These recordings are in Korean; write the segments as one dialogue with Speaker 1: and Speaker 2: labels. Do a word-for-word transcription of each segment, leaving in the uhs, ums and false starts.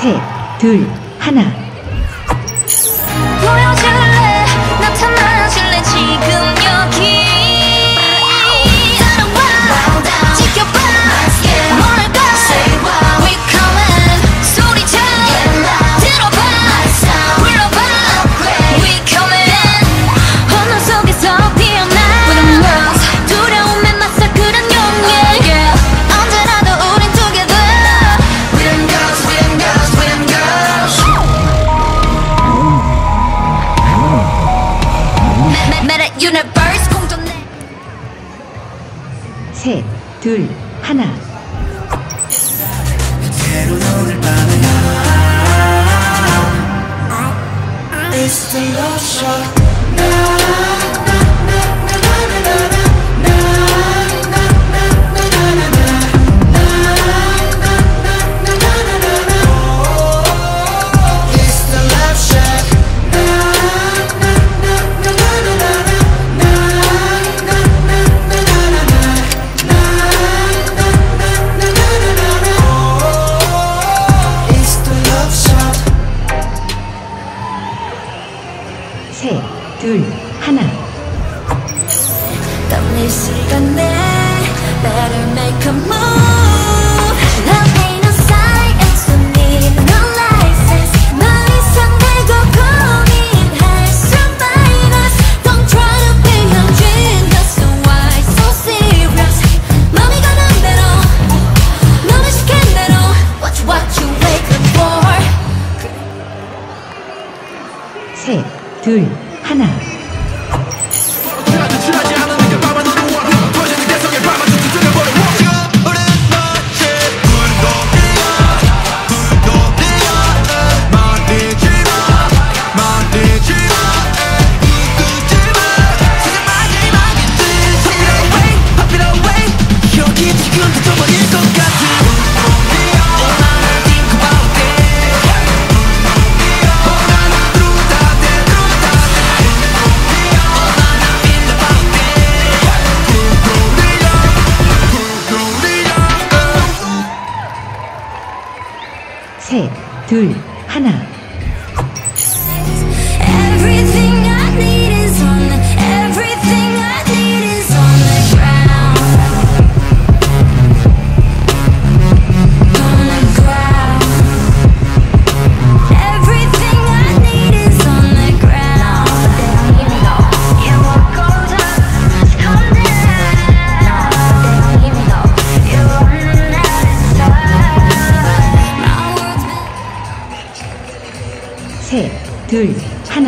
Speaker 1: 셋, 둘, 하나.
Speaker 2: 보여줄래? 나타나줄래? 지금 여기 따라와 지켜봐 뭐랄까 We coming 소리쳐 들어봐 불러봐 We coming 언어 속에서 피어나 With the world 두려움에 맞서 그런 용기 yeah. 언제라도 우린 together We them girls, we them girls, we them girls Meta universe 공존해
Speaker 1: 셋, 둘, 하나.
Speaker 3: 새로운 오늘 밤에 It's the love shot
Speaker 1: 셋, 둘, 하나.
Speaker 2: 떠날 시간에 Better make a move Love ain't no science We need no license 널 이상 내고 고민할 수 minus Don't try to be 현진 That's why so serious 맘이 가는 대로 너를 시킨 대로 Watch what you waiting for
Speaker 1: 셋, 둘, 하나. 셋, 둘, 하나.
Speaker 2: Everything I need is on the Everything I need is on the ground On the ground Everything I need is on the ground Yeah, what goes up must come down You're running out of time My world's been
Speaker 1: 셋, 둘, 하나.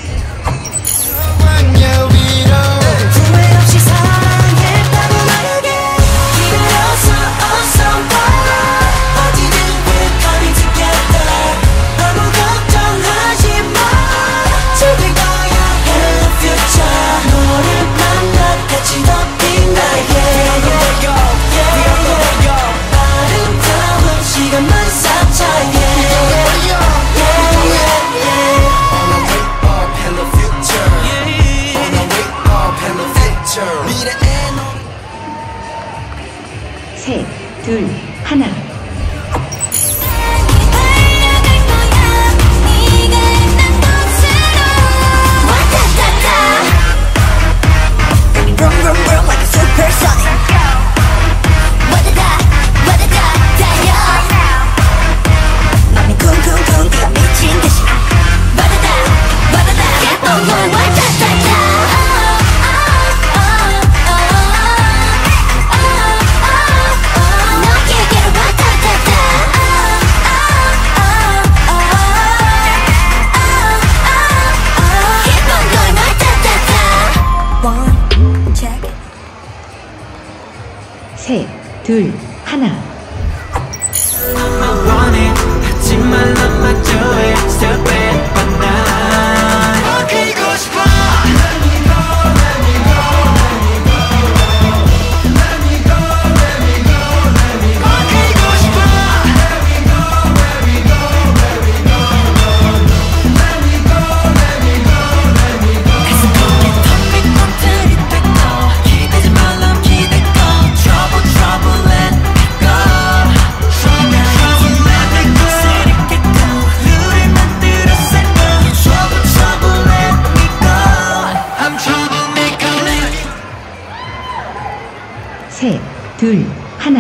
Speaker 3: 후회 없이 사랑했다고 말하게 기다려서 어서 와 어디든 we're coming together 아무 걱정하지 마 즐길 거야 Hello future 너를 만나 같이 더 빛나게 아름다운 시간만 쌓자 yeah.
Speaker 1: 셋, 둘, 하나.
Speaker 2: 달려갈 거야 네가 있는 곳으로 와타타타
Speaker 3: Vroom vroom vroom like a supersonic
Speaker 2: 와다다 와다다 달려
Speaker 3: 맘이 쿵쿵쿵 뛰어 미친 듯이
Speaker 2: 와다다 와다다 Keep on going 와타타타 너에게로 와타타타 Keep on going 와타타타
Speaker 3: One check
Speaker 1: 셋, 둘, 하나.
Speaker 4: I want it 하지만 I'ma do it stupid but not
Speaker 3: 어기고 싶어
Speaker 4: Let me go, let me go, let me go Let me go, let me go, let me go
Speaker 3: 어기고 싶어
Speaker 4: Let me go, let me go, let me go Let me go, let me go, let me go
Speaker 3: 가슴속에 텅빈 것들이 뺏고 기대지 말람 기대고 Trouble trouble and
Speaker 1: 둘, 하나.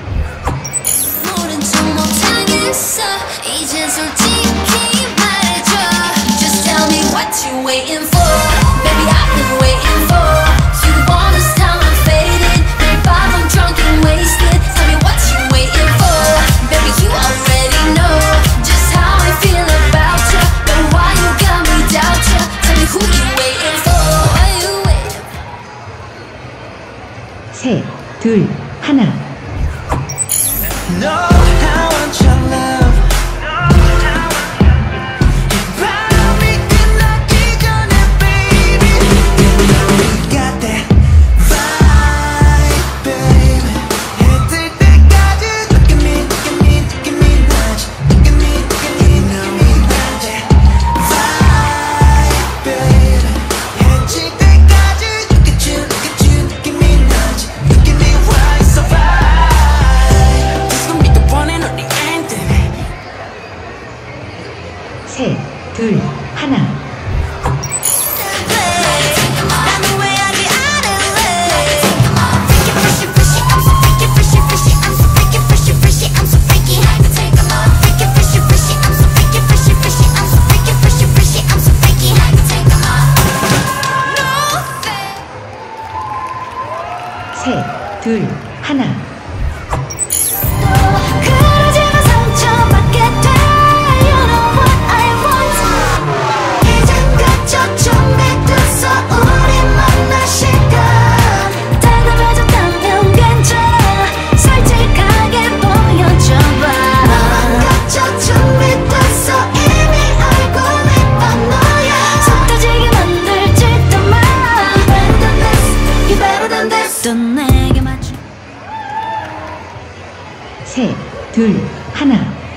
Speaker 2: 모른 척 못하겠어 이제 솔직히 말해줘 Just tell me what you waiting for Baby I've been waiting for You want this time I'm faded If I'm drunk and wasted Tell me what you waiting for Baby you already know Just how I feel about you But why you got me doubt you Tell me who you waiting for Why you waiting
Speaker 1: 셋, 둘, 하나.
Speaker 3: No, I want your love. 밤이 끝나기 전에, baby. You got that vibe, baby. 해 뜰 때까지 look at me, look at me, look at me, nudge. Look at me, look at me, look at me, nudge. Vibe, baby. 해 질 때까지 look at you, look at you, look at me, nudge. Look at me, why so vibe?
Speaker 1: 셋, 둘, 하나.
Speaker 2: 나는 왜 아직 안 할래 Freaky, freaky, freaky I'm so freaky, freaky, freaky I'm so freaky, freaky, freaky I'm so freaky Freaky, freaky, freaky I'm so freaky, freaky, freaky I'm so freaky, freaky, freaky I'm so freaky
Speaker 1: 셋, 둘, 하나.
Speaker 2: 그러지만 상처받게 돼 You know what I want 이젠 그저 준비됐어 우리 만날 시간 대답해줬다면 괜찮아 솔직하게 보여줘봐 넌 그저 준비됐어 이미 알고 있던 너야 속 터지게 만들지도 마 Better than this, you better than this 또 내게 맞춰
Speaker 1: 셋, 둘, 하나.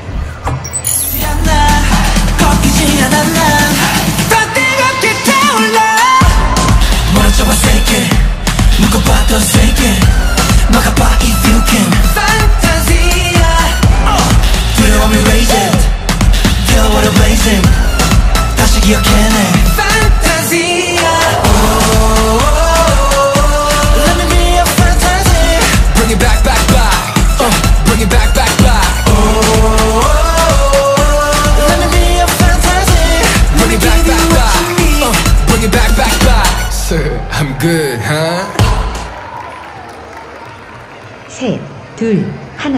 Speaker 3: 않아 꺾이지 않아 난 딴 뜨겁게 타올라 멀어져봐 세게 누가 봐도 세게 막아봐 if you can Fantasia 두려움이 raised Feel what I'm blazing 다시 기억해내 Fantasia oh, Let me be your fantasy Bring it back, back, back uh, Bring it back, back, back oh, Let me be your fantasy Bring it back, back, back uh, Bring it back, back, back Sir, I'm good, huh?
Speaker 1: 셋, 둘, 하나.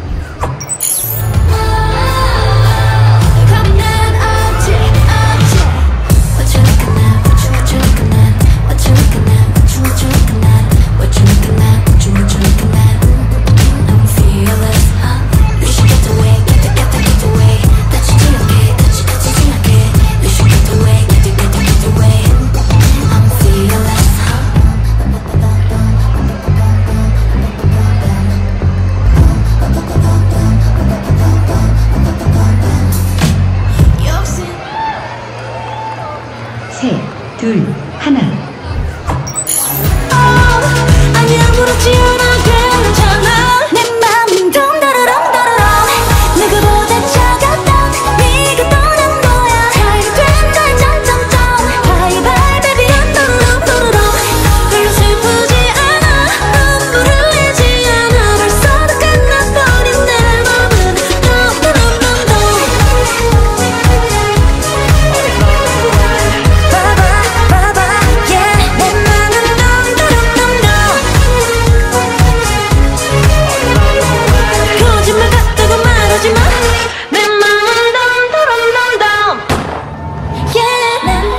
Speaker 2: 감난 없지 없지 What you looking at What you what you looking at What you looking at What you what you looking at What you looking at What you what you looking at I'm fearless huh? You should get away Get the get the get away 다치지 않게 다치 다치지 않게 You should get away Get the get the get away I'm fearless 역시
Speaker 1: 셋, 둘, 하나.
Speaker 2: 아니 아무렇지 않아 괜찮아 내 맘은 덩다라랑다라랑 누구보다 차가웠던 네가 떠난 거야 잘 된다 점점점 바이바이 baby 안도루루루루 별로 슬프지 않아 눈물 흘리지 않아 벌써 다 끝나버린 내 맘은 덩다라랑다랑 봐봐 봐봐 yeah 내 맘은 덩다라랑다랑 거짓말 같다고 말하지 마 내 맘은 덩다랑다랑 yeah 난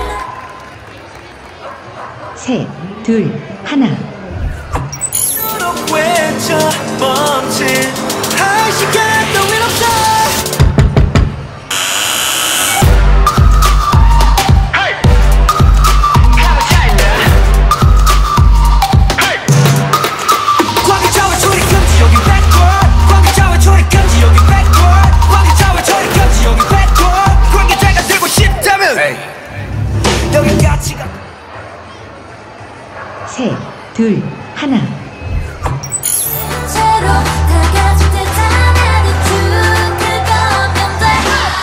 Speaker 1: 셋, 둘, 하나.
Speaker 3: 너로 외쳐 멈칫 할 시간도 일 없어 광기차와 초리 금지 여기 backward 광기차와 초리 금지 여기 backward 광기차와 초리 금지 여기 backward 광기차가 들고 싶다면 여기 가치가
Speaker 1: 셋, 둘, 하나.
Speaker 2: 채로 다가질 때 단해도 쭉 긁어면 돼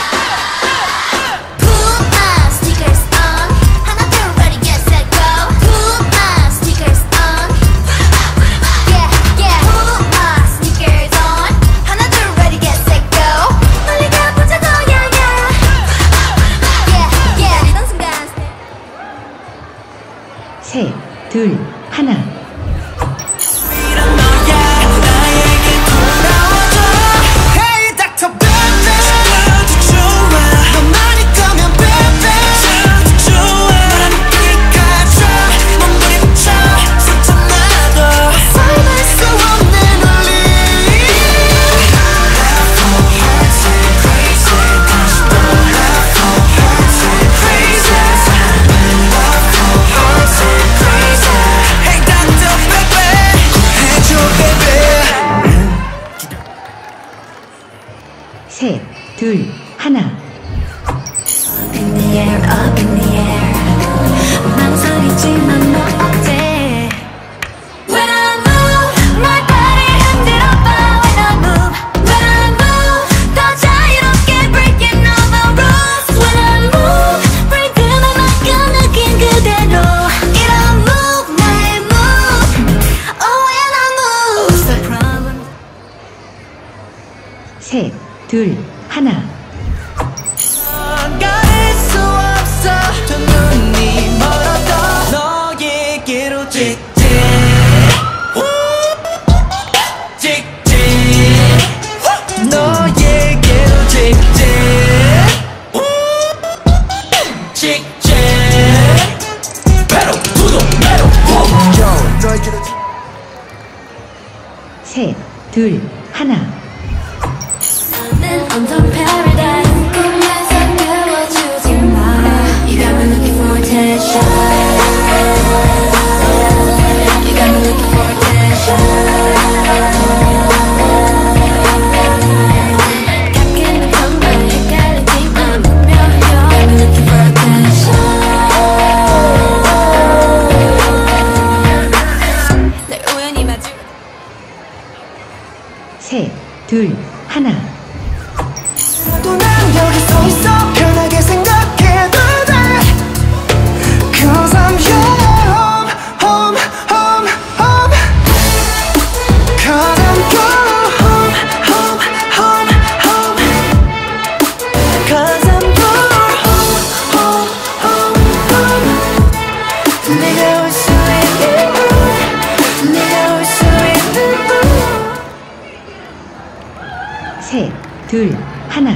Speaker 2: Put my stickers on 하나 둘 ready get set go Put my stickers on Yeah yeah Put
Speaker 1: 둘, 하나.
Speaker 3: 이런 너야 나에게 돌아와줘 Hey 닥터 베베 아주 좋아 너만 있다면 베베 아주 좋아 너란 끝까지 몸부림쳐 상처나도 설날 수 없는 울림 Love for hearts and crazy 다시 또 Love for hearts and crazy Love for hearts and crazy Hey 닥터 베베 해줘 베베
Speaker 1: 셋, 둘, 하나.
Speaker 2: Up in the air, up in the air. 망설이지만 너 어때? When I move, my body 흔들어봐. When I move, when I move, 더 자유롭게 breaking all the rules. When I move, 리듬을 맡겨 느낀 그대로. 이런 move, 나의 move. Oh, when I move, what's the problem?
Speaker 1: 셋, 둘, 하나.
Speaker 3: 가릴 수 없어 두 눈이 멀어도 너에게로 직진 직진 너에게로 직진 직진 Pedal to the metal Yo 너에게로
Speaker 1: 셋, 둘, 하나.
Speaker 2: 나는 under paradise 꿈에서 깨워주지 마 You got me looking for attention You got me looking for attention 깎이는 정말 헷갈리지만 분명 You got me looking for attention 날 우연히 마주
Speaker 1: 셋, 둘, 하나.
Speaker 3: 또 난 여기 서 있어 편하게 생각해도 돼 Cause I'm your home, home, home, home Cause I'm your home, home, home, home Cause I'm your home, home, home, home 내가 올 수 있는 곳 내가 올 수 있는 곳
Speaker 1: 셋, 둘, 하나.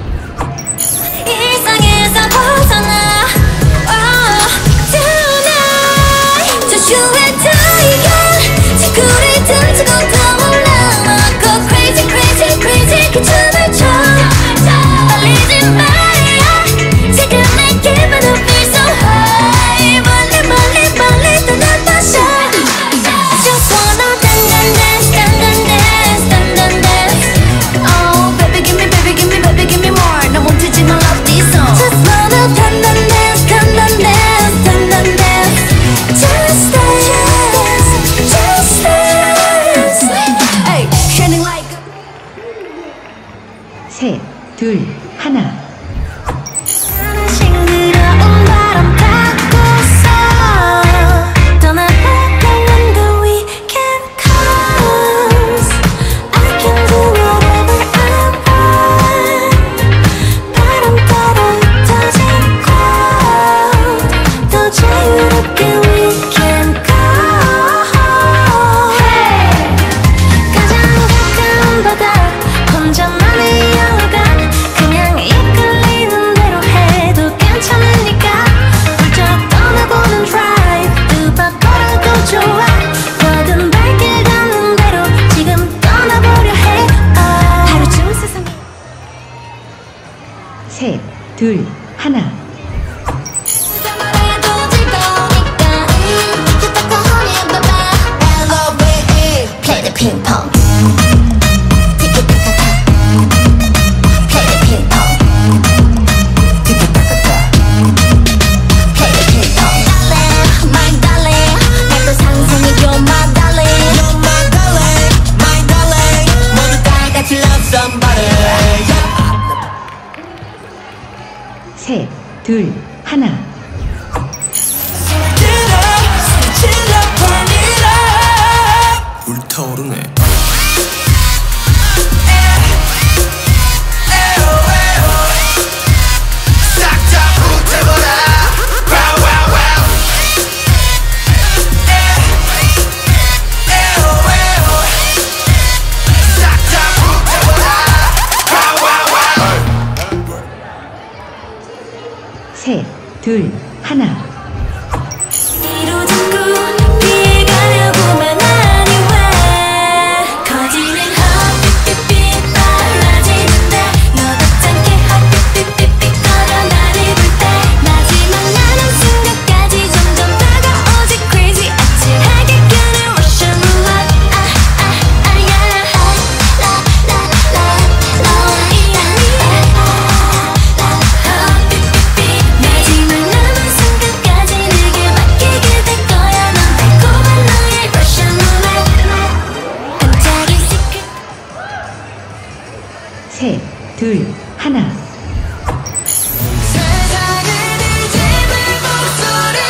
Speaker 2: 일상에서 벗어나 oh, Tonight Just you and I yeah. 지구를 던지고 떠올라 Go crazy crazy crazy 그 춤을 춰 떨리지 말이야 지금 내 기분은 feel so high 멀리 멀리 멀리 떠나봐서 Just wanna dance dance dance dance dance dance Oh baby give me baby give me baby give me more 나 멈추지 마 love this song Just wanna dance dance dance dance dance dance Just dance just dance Hey shining like
Speaker 1: 셋, 둘, 하나.
Speaker 2: 싱그러운 바람 타고서 떠나볼까는 the weekend comes I can do whatever I want 바람 따라 흩어지고 더 자유롭게 we can go 가장 가까운 바다 혼자만의 영화관 그냥 이끌리는 대로 해도 괜찮으니까 훌쩍 떠나보는 drive 두 바꿔라도 좋아 뭐든 밝게 가는 대로 지금 떠나보려 해 oh. 하루 중 세상에
Speaker 1: 셋, 둘, 하나.
Speaker 2: 말해도 즐거우니까 좋다고 honey 봐봐 L O V E Play the ping pong 티키타카타 Play the ping pong Play the ping pong Darling, my darling 날 또 상상해줘 my darling
Speaker 3: You're my darling, my darling 모두 다 같이 love somebody
Speaker 1: 셋, 둘, 하나.
Speaker 3: Get up, switch it up, burn it up 불타오르네 싹 다 불태워라 Wow wow wow
Speaker 1: 둘, 하나.
Speaker 2: 뒤로 자꾸 피해가려고만 하니 왜 커지는 헛빛빛빛 빨라지는데 너답지 않게 헛빛빛빛빛 걸어 나를 볼 때 마지막 나는 순간까지 점점 다가오지 crazy 아찔하게 끄는 Russian roulette 아아아야 라라라라 너와 헛빛빛빛 마지막 남은 순간까지 내게 맡기게 될 거야 넌 달콤한 너의 Russian roulette 반짝이 secret
Speaker 1: 셋, 둘, 하나.
Speaker 3: 세상을 뒤집을 목소리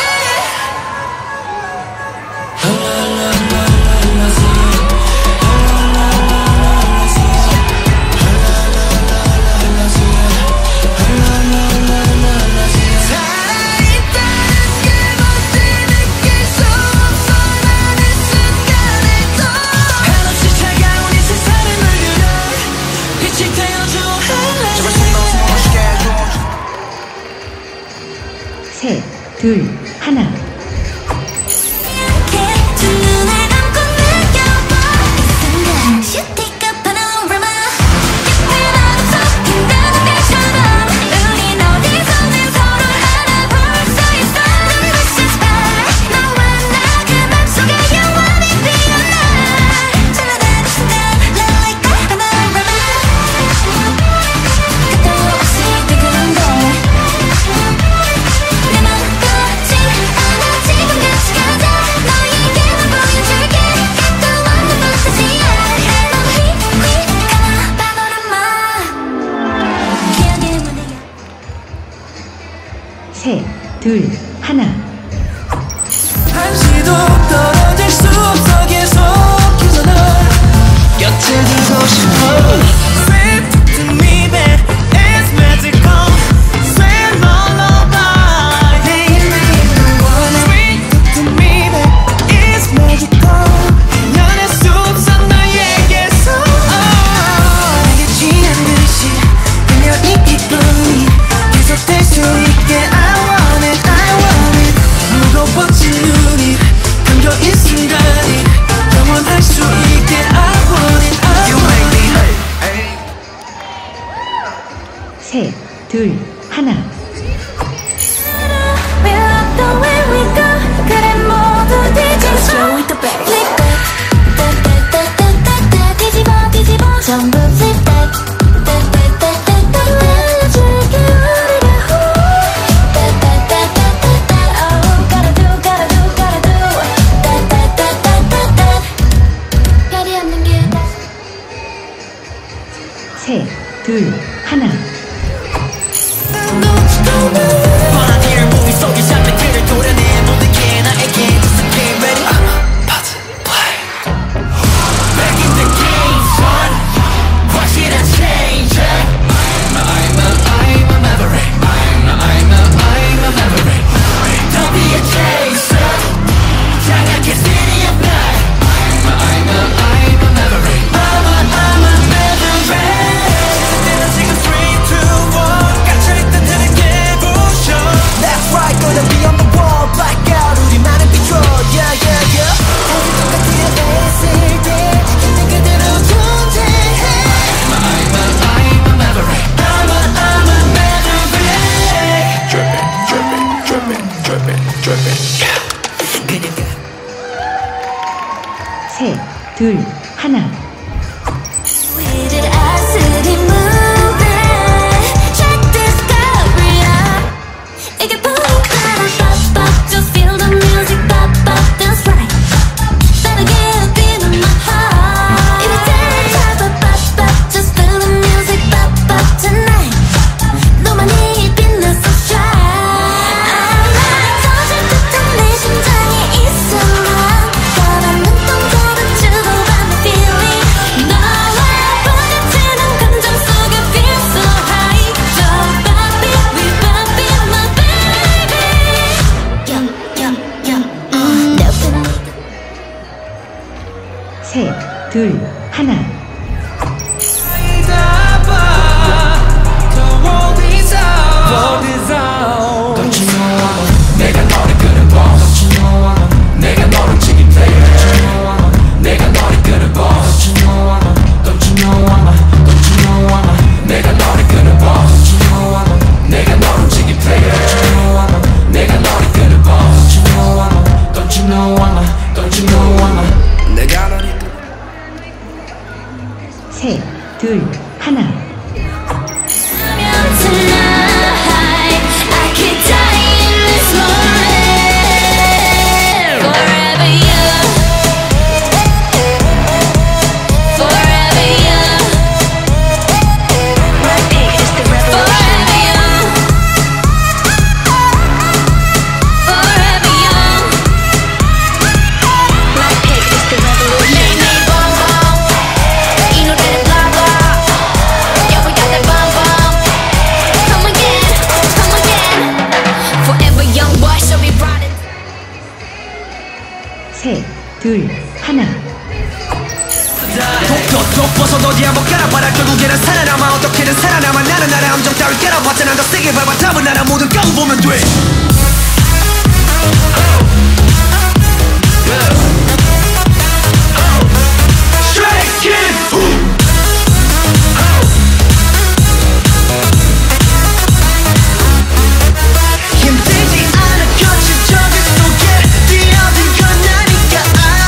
Speaker 3: 살아있다는 게 뭔지 느낄 수 없어 나는 순간에도 한없이 차가운 이 세상을 물들여 빛이 되어줘 제발 생각없이 멋있게 해줘
Speaker 1: 셋, 둘, 하나.
Speaker 2: 이렇게 두 눈을 감고 느껴봐 이 순간 슈티가 파노라마 깊은 앞서 빛나는 별처럼 우린 어디서든 서로 알아볼 수 있어 This is fire 너와 나 그 맘속에 영원히 피어나 찬란한 이 순간 Like panorama 끝도 없이 뜨거운데 내 맘까지 않아 지금 같이 가자 너에게만 보여줄게 끝도 없는 판타지야 너무 휘휘가 파노라마 기억의 무대야
Speaker 1: 셋, 둘, 하나.
Speaker 3: 한시도 떨어질 수 없어 계속해서 널 곁에 두고 싶어 Sweet to me babe It's magical Sweet lullaby Sweet to me babe It's magical 연애 숲속 너에게서 내게 취한 듯이 그녀 이 기쁨이 계속될 수 있게 I want it I want it 무거워진 눈이 감겨인 순간이 영원할 수 있게 I want it I want it
Speaker 1: 셋, 둘, 하나.
Speaker 2: We love the way we go 그래 모두 뒤집어 Flip back 따따따따따따 뒤집어 뒤집어 전부 flip back 따따따따따따 알려줄게 우리가 후 따따따따따따 Oh gotta do gotta do gotta do 따따따따따따 별이 없는 게
Speaker 1: 셋, 둘, 하나.
Speaker 3: 뻔한 일 무비 속에 잡힌 길을 도려내 모든 게 나에게 Just get ready Pause, play Back in the game, son What should I change? I'm a, I'm a, I'm a maverick I'm a, I'm a, I'm a maverick Don't be a chaser 장악해 city of night I'm a, I'm a, I'm a maverick I'm a, I'm a maverick 내가 지금 three, two, one 갇혀있던 듯한 깨부셔 That's right gonna be on the wall blackout 우리만의 비춰 Yeah yeah yeah 다시 똑같은 애쓸 때 그때 그대로 존재해 I'm a, I'm a, I'm a maverick I'm a, I'm a maverick Drippin', drippin', drippin', drippin', drippin' Yeah 그니까
Speaker 1: 셋, 둘, 하나.
Speaker 2: We did our city moving Check this glory out 이게 boom pop pop Just feel the music pop pop That's right 빠르게 뛰는 my heart 이리 dance pop pop pop Just feel the music pop pop tonight 너만이 빛나서 shine 터질 듯한 내 심장이 있어 까만 눈동자로 주고받는 feeling 너와 부딪히는 감정 속에 feel so high So pop it, we pop it, my baby Yum, yum, yum, mm, 내 옆에
Speaker 1: 셋, 둘, 하나.
Speaker 3: The world is out. Don't you know
Speaker 1: 둘, 하나.
Speaker 3: 독독독 벗어 어디 한번 깔아봐라 결국에는 살아남아 어떻게든 살아남아 나는 나의 함정 따위 깨라봤자 더 세게 밟아 답은 나라 모두 까고 보면 돼 Shake it! 힘들지 않아 거친 저기 속에 뛰어든 건 나니까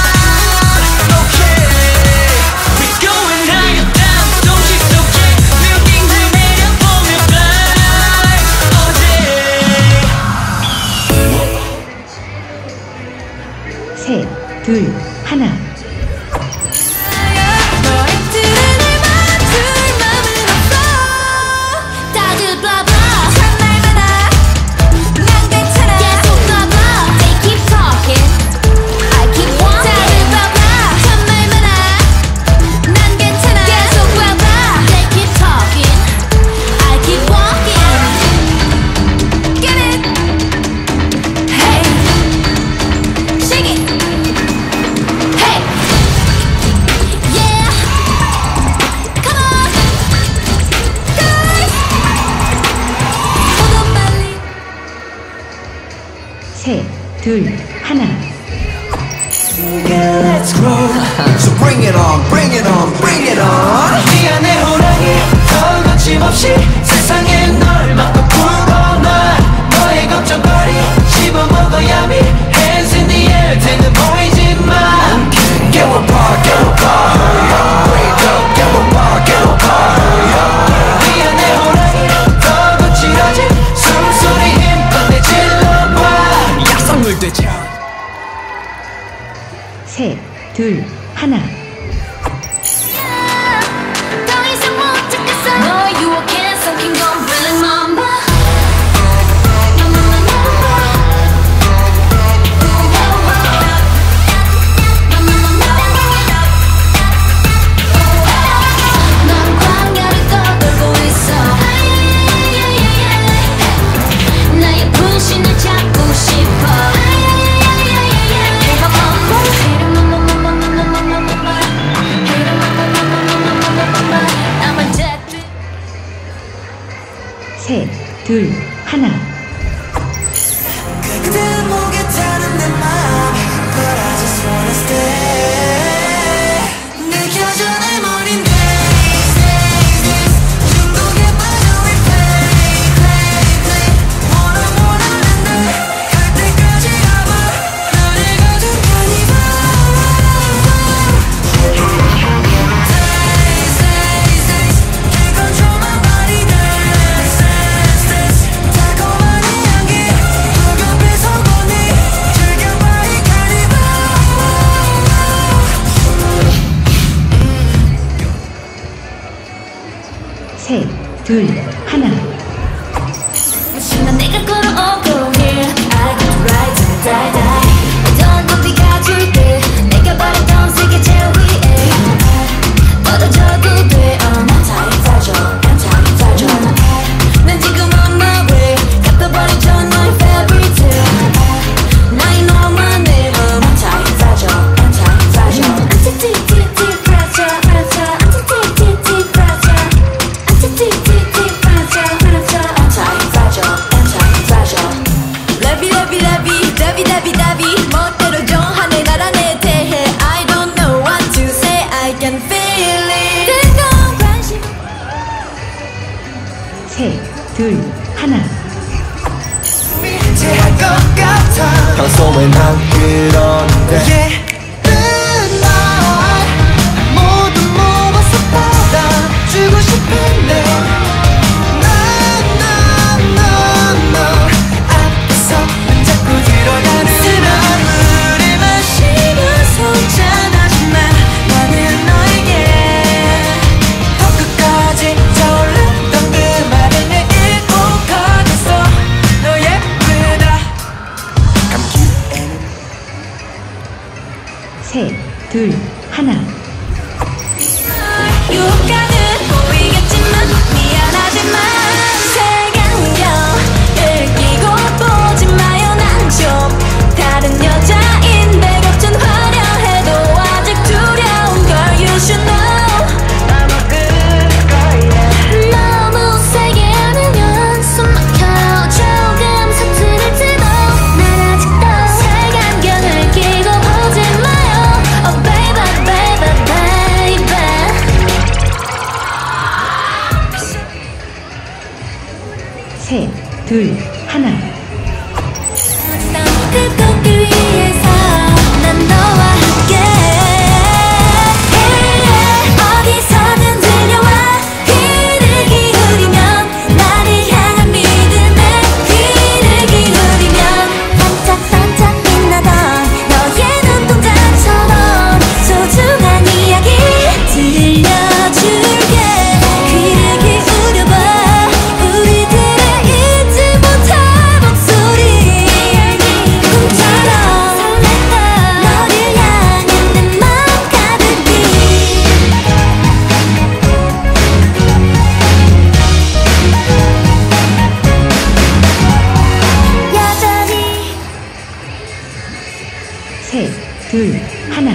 Speaker 3: Okay We're going higher down 도시 속에 빌딩들 내려보며 fly 어제
Speaker 1: 셋, 둘, 하나.
Speaker 2: 너희들은 내 맘을 맘을 없어 다들 blah blah 참말마다 난 괜찮아 계속 blah blah They keep talking I keep walking 다들 blah blah 참말마다 난 괜찮아 계속 blah blah They keep talking I keep walking Get it Hey Shake it Hey Yeah Come on Guys 모두 빨리
Speaker 1: 셋, 둘, 하나.
Speaker 3: Let's grow So bring it on, bring it on, bring it on 미안해 호랑이 더 거침없이 세상에 널 막고 불어놔 너의 걱정거리 씹어먹어야 미 Hands in the air 대는 보이지 마 Get a bar, get a bar Hurry up, wake up Get a bar, get a bar Hurry up 미안해 호랑이 더 거칠어진 숨소리 힘껏 내질러봐 약속을 되자
Speaker 1: 셋, 둘, 하나.
Speaker 2: 더 이상 못 찾겠어 너의 유혹에 섞인 건 Brilliant Mamba 넌 광야를 떠돌고 있어 나의 분신을 잡고 싶어
Speaker 1: 셋, 둘, 하나.
Speaker 3: 그대 목에 타는 내 맘 But I just wanna stay 느껴져 내 머린 days, days, days 중독에 빠져 we play, play, play 원하 원하는 날갈 때까지 가봐 나를 가득하니 봐 Days, days, days Can't control my body dance, dance, dance 달콤한 이 향기 두 겹의 성분이 즐겨봐 이 카니발
Speaker 1: 셋, 둘, 하나.
Speaker 2: 난 내가 걸어오고 here I got the right to die die 어떤 건 네가 줄게 내가 바랬던 세계 제일 위에 떨어져도 돼 I'm anti-fragile anti-fragile 난 지금 on my way 갚아버리죠 너의 fairy tale 나의 너만 내 I'm anti-fragile anti-fragile anti-fragile fragile anti-fragile fragile anti-fragile fragile anti-fragile anti-fragile Love you love you love you love you love you love you 멋대로 정하네 나라 내 대해 I don't know what to say I can feel it 뜨거운 관심
Speaker 1: 셋, 둘, 하나.
Speaker 3: 제할 것 같아 평소에 난 그런데 날 모두 모아서 받아주고 싶은데 난난난난 앞에서 자꾸 들어가는 술을 마시면서 잔하지만 나는 너에게 더 끝까지 타올랐던 그 말을 내 읽고 가겠어 너 예쁘다 감기에는
Speaker 1: 셋, 둘, 하나.
Speaker 2: 유혹가는 보이겠지만 미안하지만 색안경 끼고 보지 마요 난 좀 다른 여자인데 걱정 화려해
Speaker 1: 셋, 둘, 하나.
Speaker 2: 그 꽃길 위에서 난 너와 함께 어디서든 들려와 귀를 기울이면 나를 향한 믿음에 귀를 기울이면 반짝반짝 빛나던 너의 눈동자처럼 소중한 이야기 들려줄게. 귀를 기울여봐 우리들의 잊지 못할 목소리 꿈처럼 설렜던 너를 향한 내 맘 가득히 여전히
Speaker 1: 셋, 둘, 하나.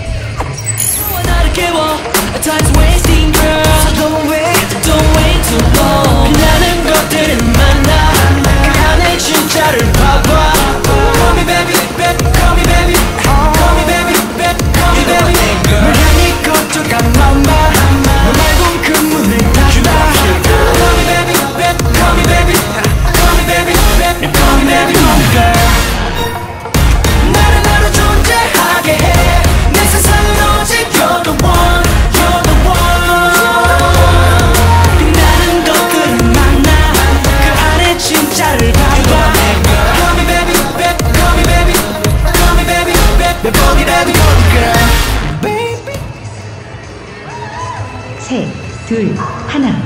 Speaker 3: 나를 깨워 Time's wasting girl So don't wait, don't wait too long 빛나는 것들은 많아 그 안에 진짜를 봐봐 Call me baby, baby, call me baby Call me baby, baby, call me baby 널 향해 거쳐간 맘마 너 말고 그 문을 닫아 Call me baby, baby, call me baby Call me baby, baby, call me baby girl 나를 나로 존재하게 해 내 세상은 오직 you're the one, you're the one 빛나는 것들은 많아 그 안에 진짜를 봐봐 Call me baby, baby, call me baby Call me baby, baby, call me baby girl Baby
Speaker 1: 셋, 둘, 하나.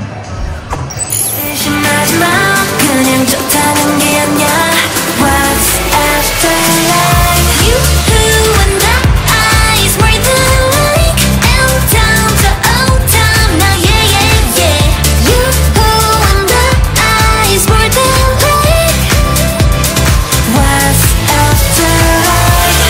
Speaker 2: 의심하지 마 그냥 좋다는 게 아니야 What's after life You who and the eyes were the like L down to O down now yeah yeah yeah You who and the eyes were the like What's after life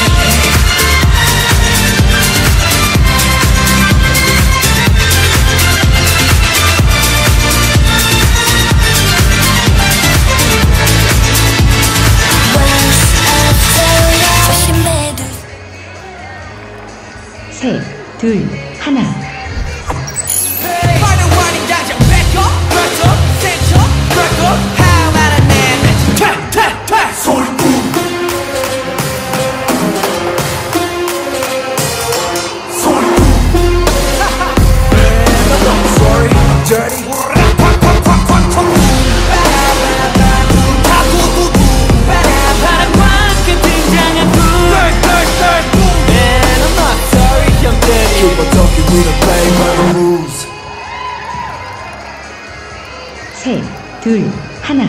Speaker 1: 셋, 둘, 하나.
Speaker 3: 화려한 인장장 뺏고 그렇죠 센쳐 그렇고 How about a name 퇴퇴퇴 소리꾼 소리꾼 Sorry, dirty 바람과 함께 등장한 불 And I'm not sorry, I'm dirty
Speaker 4: Keep on talking, we don't play by the rules.
Speaker 1: 셋, 둘, 하나.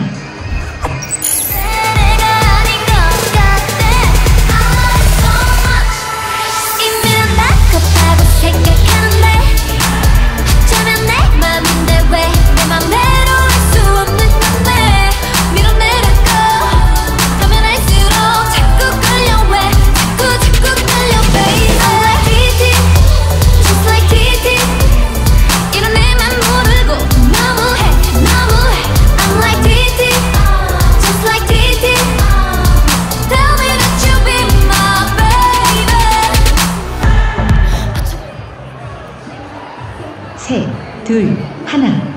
Speaker 2: 내가 아닌 것 같아 I so much 이면 나 급하고 생각하는데 어쩌면 내 맘인데 왜 내 맘대로 할 수 없는 건데 밀어내려고 하면 할수록 자꾸 끌려 왜 자꾸 자꾸 끌려 babe I'm like 티 티 just like 티 티 이런 내맘 모르고 너무해 너무해 I'm like 티 티 just like 티 티 Tell me that you be my baby
Speaker 1: 셋, 둘, 하나.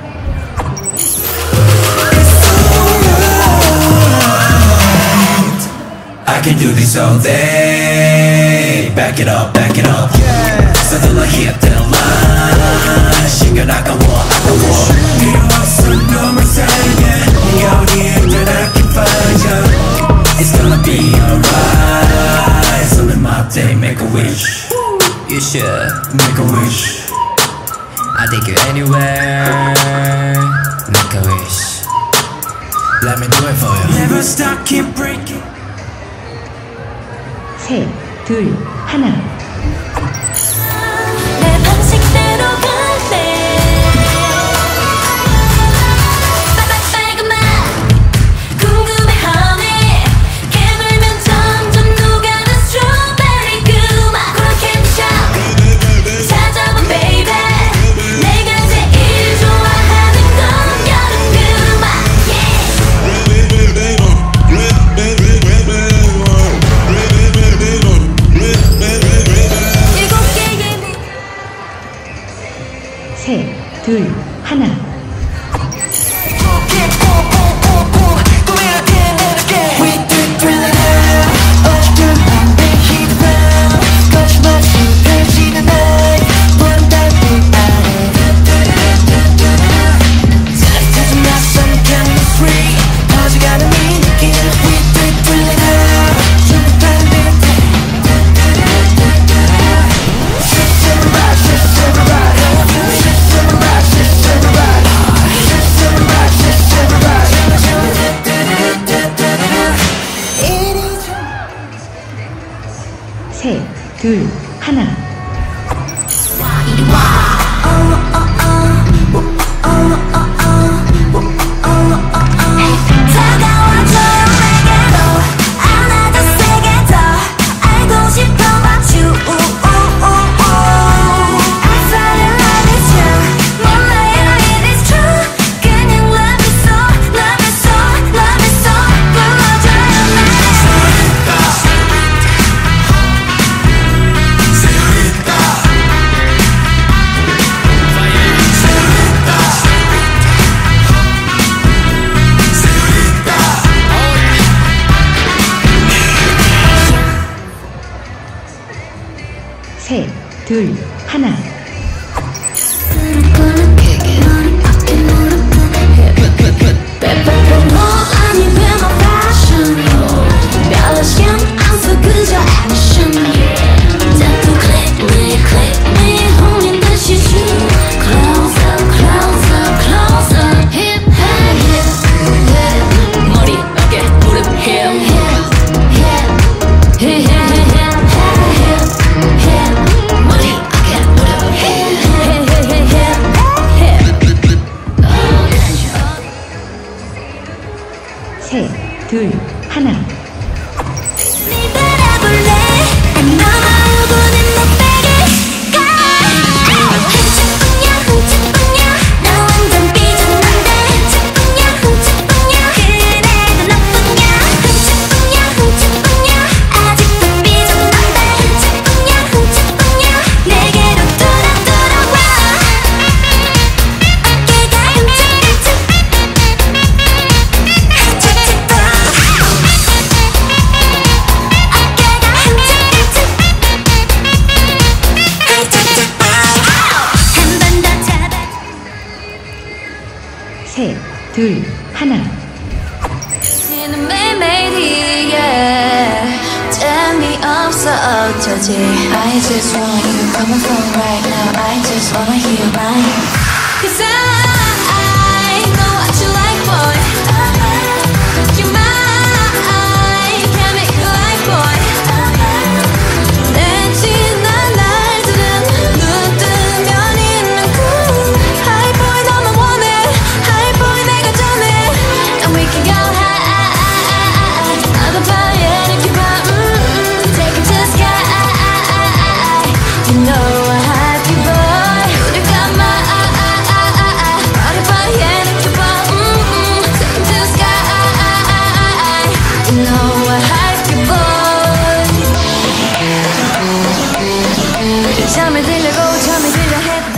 Speaker 5: I can do this all day. Back it up, back it up. 서둘러 hit the line. 시간 아까워, 아까워. 필요 없어, 너만 살게. 네가 어디에 있든 I can find you. It's gonna be alright. 손은 my day, make a wish. You should make a wish. I'll take you anywhere. Make a wish. Let me do it for you. Never stop, keep breaking.
Speaker 1: 셋, 둘, 하나.
Speaker 2: 내 방식대로 갈래 빨간 맛 궁금해하네 깨물면 점점 녹아든 스트로베리 그 맛 그렇게 샤워 찾아봐 baby 내가 제일 좋아하는 건 여름 그 맛 일곱 개의
Speaker 1: 셋, 둘, 하나.
Speaker 3: Get
Speaker 1: 둘, 하나.
Speaker 2: 다가와줘요 내게로 안아줘 세게 더 알고 싶어 about you I fall in love with you 몰라요 it is true 그냥 love it so love it so love it so 불러줘요
Speaker 1: 셋, 둘, 하나. 셋, 둘, 하나.
Speaker 2: 네 바라볼래 너만 오고는 못 빼게 가 흠칫뿐이야 흠칫뿐이야 나 완전 삐졌는데 흠칫뿐이야 흠칫뿐이야 그래도 나뿐이야 흠칫뿐이야 흠칫뿐이야 아직도 삐졌는데 흠칫뿐이야 흠칫뿐이야 내게로 돌아 돌아와 어깨가 흠칫흠칫
Speaker 1: 셋, 둘, 하나.
Speaker 2: 지는 매일매일이야 재미없어 어쩌지 I just want you on my phone right now I just wanna hear mine Cause I, I know what you like boy You're mine Can't make you like boy 내 지난 날들은 눈 뜨면 있는 cool High boy 너만 원해 High boy 내가 전해 And we can go high 나도 봐야 느껴봐 Take it to the sky You know I have you boy 우리가 말 나도 봐야 느껴봐 Take it to the sky You know I have you boy 잠이 들려고 잠이 들려 했다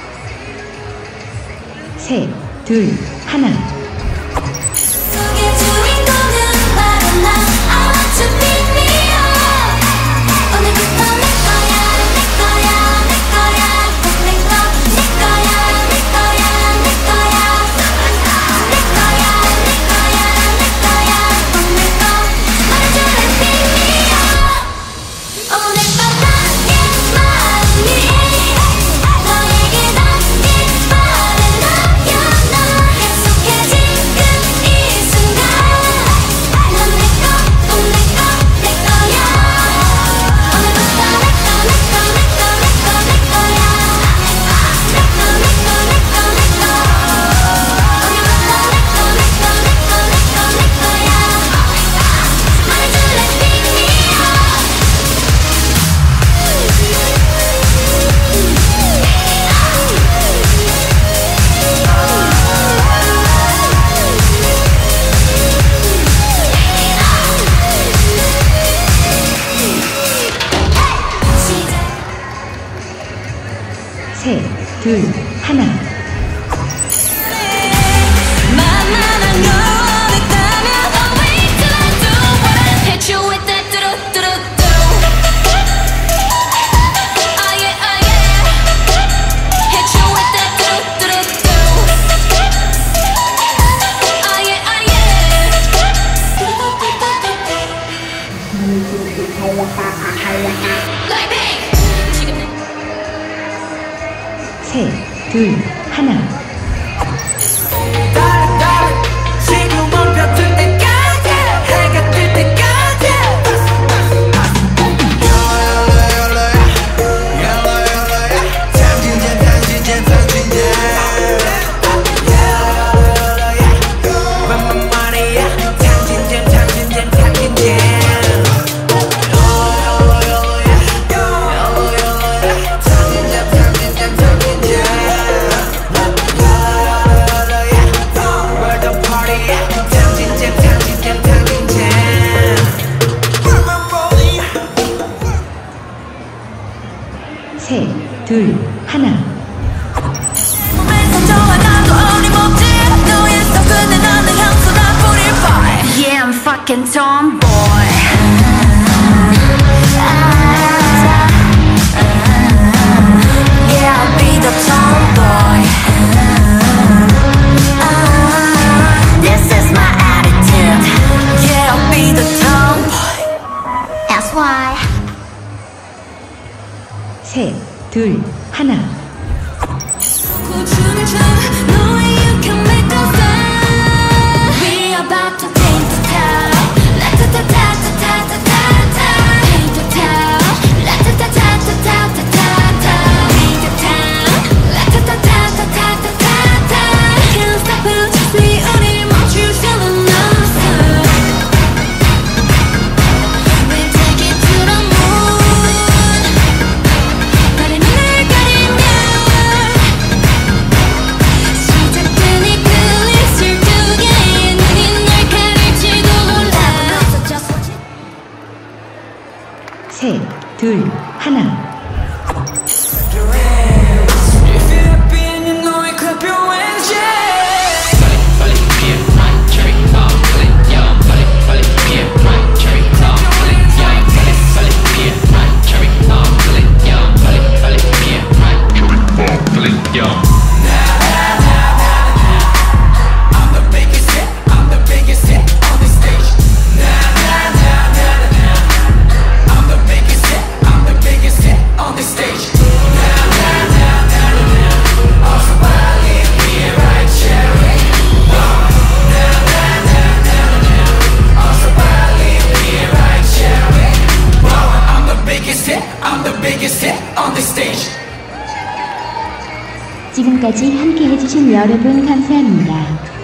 Speaker 1: 셋, 둘, 하나.
Speaker 2: 속의 주인공은 바로 나 I want to pick me up 오늘부터 내 거야 내 거야 내 거야 꼭 내 거 내 거야 내 거야 내 거야 내 거야 내 거야 내 거야 꼭 내 거 말해줘 let's pick me up 오늘 밤 나의 마음이 너에게 닿길 바래 나야 나 약속해 지금 이 순간 넌 내 거 꼭 내 거 내 거야 오늘부터 내 거 내 거 내 거 내 거 내 거야 내 거 내 거 내 거 내 거 내 거 오늘부터 내 거 내 거 내 거 내 거 내 거야 말해줘 let's pick me
Speaker 1: 셋, 둘, 하나.
Speaker 2: 만만한 건 있다면 I'll wait till I do what I hit you with that do-do-do-do Oh yeah, oh yeah Hit you with that do-do-do-do Oh yeah, oh yeah Like bang 지금 내
Speaker 1: 셋, 둘, 하나.
Speaker 3: Darling, darling, 지금 멈춰둘 때까지 해가 뜰 때까지
Speaker 1: 둘, 하나.
Speaker 2: 몸에서 좋아 나도 어림없지 너의 속 끝에 나는 향수나 뿌릴 boy Yeah I'm fucking tomboy Yeah I'll be the tomboy This is my attitude Yeah I'll be the tomboy That's why
Speaker 1: 셋, 둘, 하나.
Speaker 2: 춤을 춰 너의 you can make us dance We about to take the top 라타타타타타타타 Take the top 라타타타타타타타 Take the top 라타타타타타타타 Can't stop it just be 우릴 멈출 수는 없어 We'll take it to the moon 다른 눈을 가리면 시작되니 그 입술 두 개의 눈이 날 가릴지도 몰라
Speaker 1: 셋, 둘, 하나.
Speaker 3: If you're happy and you know it, clap your hands, yeah. I'm the biggest hit, I'm the biggest hit on this stage. I'm the biggest hit, I'm the biggest hit on this stage. Also violin, here, right, cherry. Also violin, here, right, cherry. I'm the biggest hit, I'm the biggest hit on this stage.
Speaker 6: 지금까지 함께 해주신 여러분 감사합니다.